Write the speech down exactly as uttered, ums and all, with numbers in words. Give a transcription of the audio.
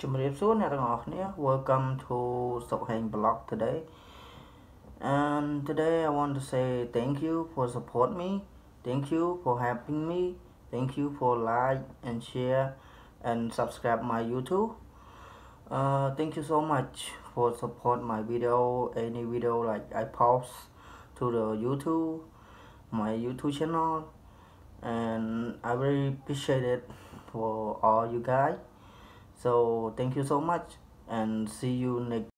Welcome to Sokhang Blog today. And today I want to say thank you for support me. Thank you for helping me. Thank you for like and share and subscribe my YouTube. Uh, thank you so much for support my video. Any video like I post to the YouTube, my YouTube channel, and I really appreciate it for all you guys. So thank you so much and see you next